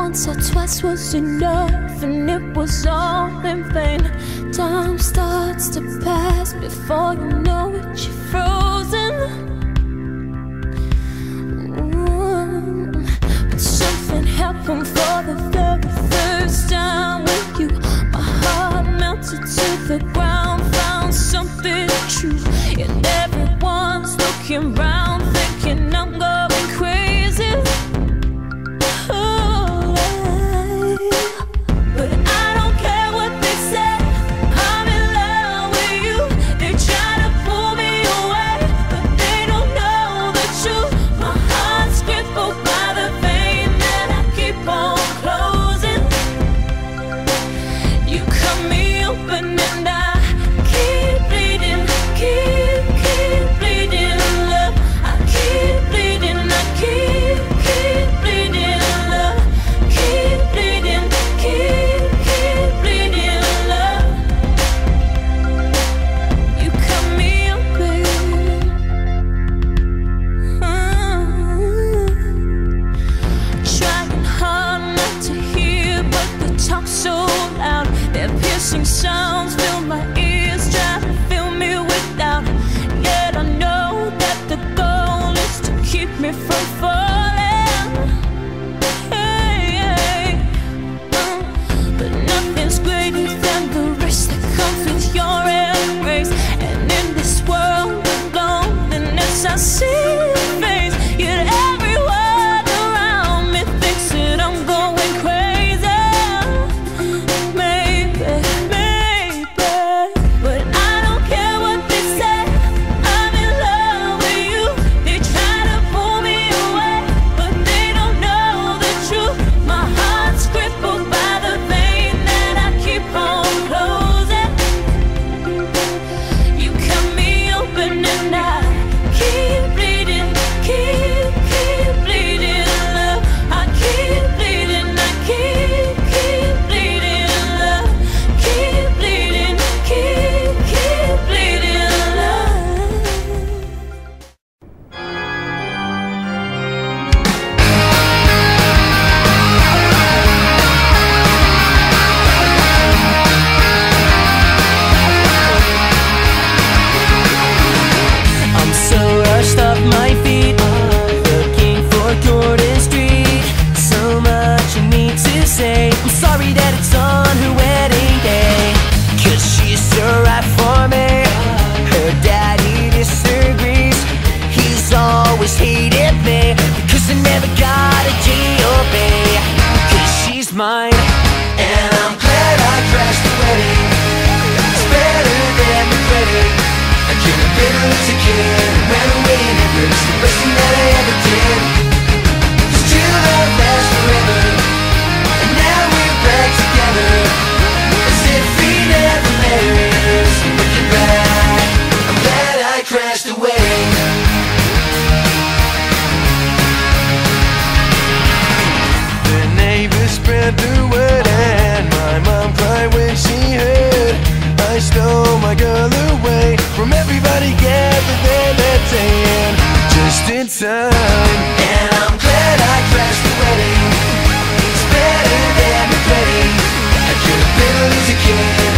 once or twice was enough, and it was all in vain. Time starts to pass before you know it, you're frozen. But something happened for the very first time with you. My heart melted to the ground, found something true, and everyone's looking round, thinking I'm going crazy. Sounds fill my ears, try to fill me with doubt. Yet I know that the goal is to keep me from falling. But nothing's greater than the risk that comes with your embrace. And in this world of loneliness, I see your face. Yet everyone around me thinks that I'm going crazy. Mine. And I'm glad I crashed the wedding. It's better than regretting. I could have been a loser kid and ran away and embraced the best thing that I ever did. 'Cause true love lasts forever, and now we're back together, as if we never met. Looking back, I'm glad I crashed the wedding. Spread the word and my mom cried when she heard I stole my girl away from everybody gathered there that day, and just in time. And I'm glad I crashed the wedding. It's better than regretting. I could have been a loser kid